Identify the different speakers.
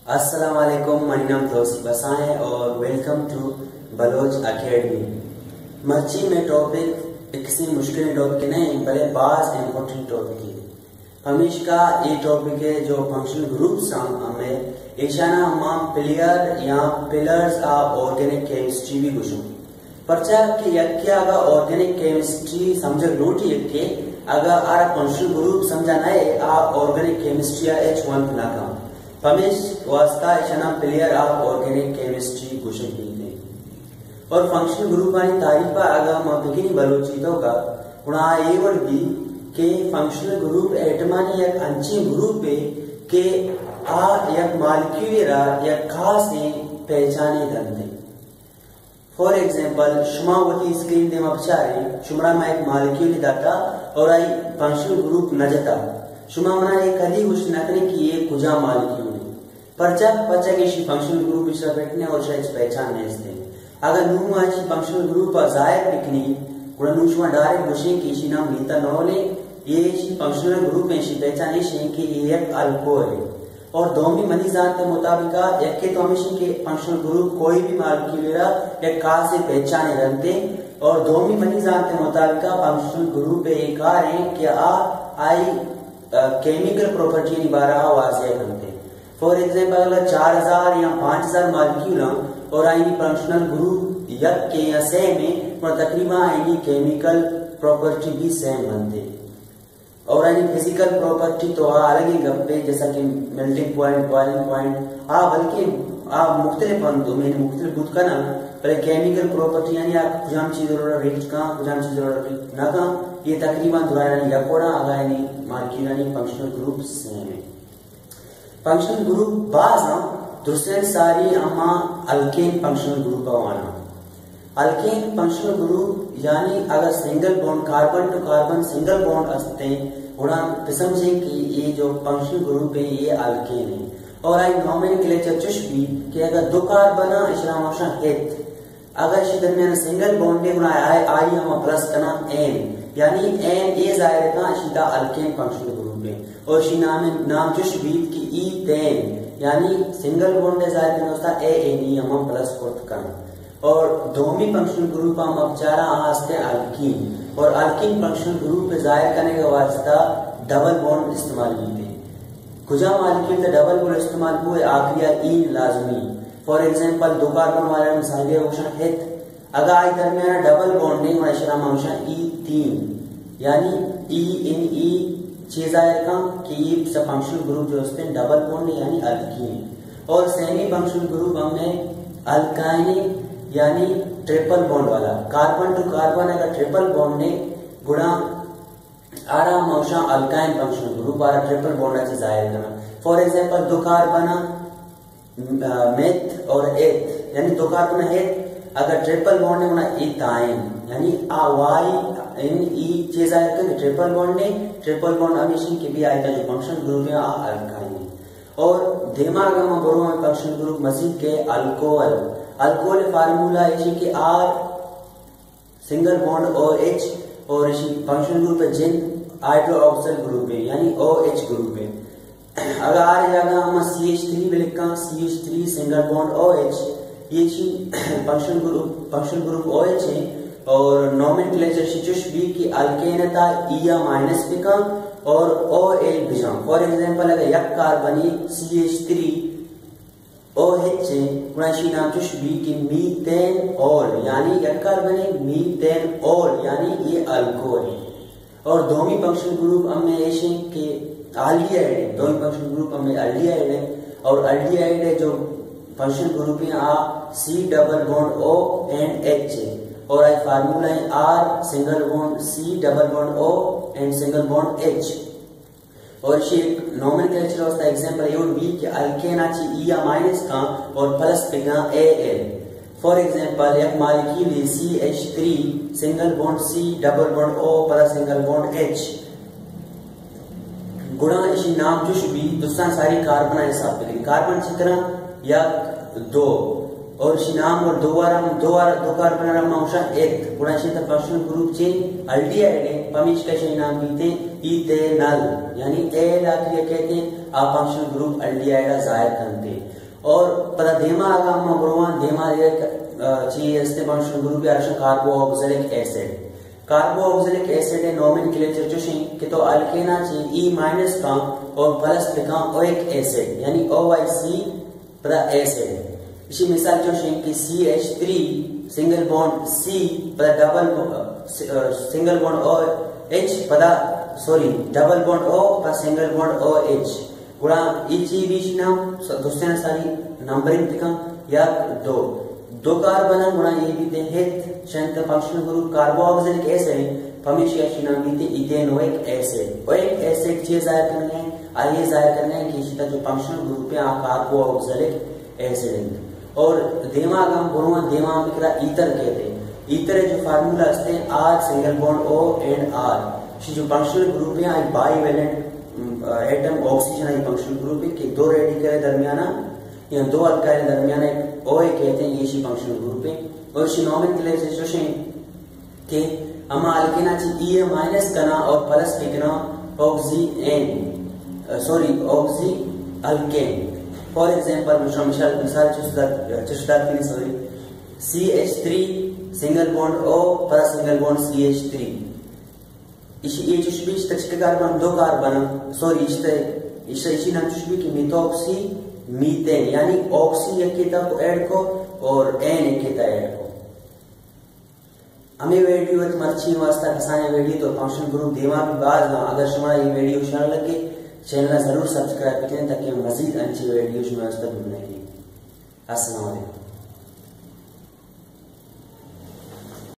Speaker 1: अस्सलाम वालेकुम, मेरा नाम दोस्त बसाएं और वेलकम टू बलोच अकेडमी। मर्ची में टॉपिक किसी मुश्किल टॉपिक नहीं बल्कि बास इम्पोर्टेंट टॉपिक है। हमेश का ये टॉपिक है जो फंक्शनल ग्रुप्स हमें ईशाना हम प्लेयर या पिलर्स ऑफ ऑर्गेनिक केमिस्ट्री भी कुछ परचा कि यक्या का ऑर्गेनिक केमिस्ट्री समझ रोटी के अगर आरा फंक्शनल ग्रुप समझा नहीं आप ऑर्गेनिक केमिस्ट्री H1 ना काम हमेश वास्ता ईशाना प्लेयर ऑफ ऑर्गेनिक केमिस्ट्री कुछ भी और फंक्शनल ग्रुप वाली तारीफ अगर हम बिगिनी बलोची तो का उना ये वर्ड भी के फंक्शनल ग्रुप एटमानी एक अंची ग्रुप है के आ एक मॉलिक्यूलरा या खास ने पहचाने करते। फॉर एग्जांपल शुमावती स्क्रीन दे मपचारी शुमरा में एक मॉलिक्यूल दाता और आई फंक्शनल ग्रुप नजता शुमा मना एक कदी कुछ नकने की ये कुजा मॉलिक्यूल है परचा पचा के शी फंक्शनल ग्रुप इशा बैठने और शायद पहचान नहीं इसने अगर नू आज फंक्शनल ग्रुप जाहिर लिखनी गुणा नू शुमा डायरेक्ट बुशे की शी नाम नीता नोले ये शी फंक्शनल ग्रुप में शी पहचान है कि ये एक अल्कोहल है और दोमी मनी जान के मुताबिक एक के तो हमेशा के फंक्शनल ग्रुप कोई भी मॉलिक्यूल एक का से पहचाने रखते और दोमी मनी जान के मुताबिक फंक्शनल ग्रुप एक है कि आई केमिकल प्रॉपर्टी निबारा वाजिया करते। फॉर एग्जांपल अगर 4000 या 5000 मॉलिक्यूल और आई फंक्शनल ग्रुप यक के या सेम में और तकरीबन आई केमिकल प्रॉपर्टी भी सेम बनते और आई फिजिकल प्रॉपर्टी तो अलग ही गप्पे जैसा कि मेल्टिंग पॉइंट बॉइलिंग पॉइंट बल्कि मुख्तलिफ बंदो में मुख्तलिफ बुत का ना पर केमिकल प्रॉपर्टी यानी आप कुछ चीज रेट का कुछ चीज ना का ये तकरीबन दोबारा या कोड़ा अगर नहीं मार्किंग यानी फंक्शनल ग्रुप सेम है। फंक्शनल ग्रुप बाज ना दूसरे सारी अम्मा अल्केन फंक्शनल ग्रुप वाला अल्केन फंक्शनल ग्रुप यानी अगर single bond carbon to carbon single bond असते उड़ा किस्म से कि ये जो फंक्शनल ग्रुप है ये अल्केन है और आई नोमेनक्लेचर चुश भी कि अगर दो कार्बन इस्लाम आशा हेत अगर इस दरमियान सिंगल बॉन्ड है उड़ा आई हम प्लस करना एन यानी एन ए जाहिर का सीधा अल्केन फंक्शनल ग्रुप है और शी नाम चुश भी कि ईथेन यानी सिंगल बॉन्ड है जाहिर करना उसका ए एन ई हम प्लस फोर्थ करना और दोमी फंक्शनल ग्रुप हम अपचारा आस्ते अल्कीन और अल्कीन फंक्शनल ग्रुप पे जाहिर करने के वास्ता डबल बॉन्ड इस्तेमाल की कुजा मॉलिक्यूल का डबल बॉन्ड इस्तेमाल हुए आखिरी इन लाजमी। फॉर एग्जांपल दो कार्बन वाले मिसाल है ओशन हेत अगर आई दरमियान डबल बॉन्ड नहीं होना शराम ओशन E3 यानी E इन E चीज जाहिर का कि ये फंक्शनल ग्रुप जो होते हैं डबल बॉन्ड यानी अल्कीन और सेमी फंक्शनल ग्रुप हमें अल्काइन यानी ट्रिपल बॉन्ड वाला कार्बन टू कार्बन अगर ट्रिपल बॉन्ड ने गुणा आरा मौशा अल्काइन फंक्शनल ग्रुप आरा ट्रिपल बॉन्ड अच्छे जाहिर करना। फॉर एग्जांपल दो कार्बन मेथ और एथ यानी दो कार्बन हेथ अगर ट्रिपल बॉन्ड ने गुणा इथाइन यानी आ वाई इन ई चीज जाहिर करके ट्रिपल बॉन्ड ने ट्रिपल बॉन्ड हमेशा के भी आएगा जो फंक्शनल ग्रुप है आ अल्काइन और दिमाग में बोलो फंक्शनल ग्रुप मजीद के अल्कोहल अल्कोहल फार्मूला इसी के R single bond O H और इसी फंक्शनल ग्रुप है जिन हाइड्रोक्सिल ग्रुप है यानी ओ एच ग्रुप है अगर आर जगह हम CH3 भी लिखा CH3 single bond O H ये फंक्शनल ग्रुप ओ एच है और नोमेनक्लेचर शिचुश भी कि अल्केन था ईया माइनस पिका और ओ एल बिजा। फॉर एग्जांपल अगर एक कार्बनी CH3 OH गुणाशी नाम चुश भी कि मीथेन ऑल यानी एक कार्बनी मीथेन ऑल यानी ये अल्कोहल और दोमी फंक्शनल ग्रुप हमें ऐसे के एल्डिहाइड है दोमी फंक्शनल ग्रुप हमें एल्डिहाइड है और एल्डिहाइड है जो फंक्शनल ग्रुप है आ C double bond O and H और आई फार्मूला है R single bond C double bond O and single bond H और इसी एक नोमेनक्लेचर होता है एग्जांपल ये would be कि अल्केन आची E या माइनस का और प्लस पिगा Al। फॉर एग्जांपल एक मॉलिक्यूल है CH3 single bond C double bond O plus single bond H गुणा इसी नाम चुश भी दूसरा सारी कार्बन हिसाब पे कार्बन की तरह या दो और शिनाम और दो कार्बन माउशा एक गुणा शे द फंक्शनल ग्रुप चे अल्डिहाइड है पमिश का शे नाम बीते इथेनॉल यानी ए लाखिया कहते हैं आ फंक्शनल ग्रुप अल्डिहाइड जाहिर करते और पता देमा आगा हम बरवा देमा एक ची este फंक्शनल ग्रुप यार कार्बोक्सिलिक एसिड कार्बोक्सिलिक एसिड है नोमेनक्लेचर जो शे कि तो अल्केना ची E- का और प्लस का ओ एक एसिड यानी OIC पता एसिड इसी मिसाल जो शे कि CH3 सिंगल बॉन्ड C पता डबल सिंगल बॉन्ड OH पता सॉरी डबल बॉन्ड O पता सिंगल बॉन्ड OH गुणा इची बीच नाम दोस्तों सारी नंबरिंग टिका या दो कार्बन गुणा ये भी दे हेत शांत फंक्शनल ग्रुप कार्बोक्सिलिक एसिड हमेशा शिना भी इथेनोइक एसिड ओइक एसिड चीज जाहिर करने हैं आइए जाहिर करने हैं कि इसका जो फंक्शनल ग्रुप है कार्बोक्सिलिक एसिड और दिमाग हम बोलवा दिमाग में करा ईथर कहते हैं ईथर जो फार्मूला असते हैं R single bond O and R इसी जो फंक्शनल ग्रुप है आई बाइवेलेंट एटम ऑक्सीजन आई फंक्शनल ग्रुप है कि दो रेडिकल दरमियाना या दो अल्काइल दरमियाना एक OA कहते हैं ये शी फंक्शनल ग्रुप है और शी नोमेनक्लेचर के हम अल्केना ची E- कना और प्लस लिखना ऑक्सी अल्केन फॉर एग्जांपल मिसाल चुस्दार की sorry CH3 single bond O plus single bond CH3 इसी ये चुस्बी तचके कार्बन दो कार्बन सॉरी इसी नाम चुस्बी की मिथॉक्सी मीथेन यानी ऑक्सी एकेता को ऐड को और एन एकेता ऐड को हमें वीडियो मर्ची वास्ता कसाने वीडियो तो फंक्शन ग्रुप देवा भी बाद अगर शुमारा ये वीडियो अच्छा लगे चैनल जरूर सब्सक्राइब करें ताकि मजीद अच्छी वीडियोस में वास्ता बनाएंगे। अस्सलाम वालेकुम।